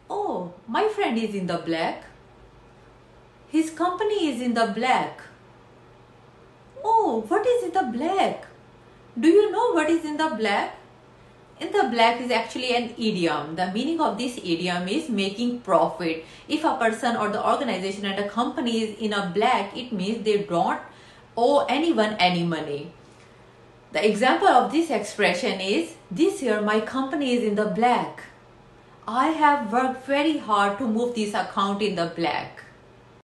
Oh, my friend is in the black. His company is in the black. Oh, what is in the black? Do you know what is in the black? In the black is actually an idiom. The meaning of this idiom is making profit. If a person or the organization and a company is in a black, it means they don't owe anyone any money. The example of this expression is, this year my company is in the black. I have worked very hard to move this account in the black.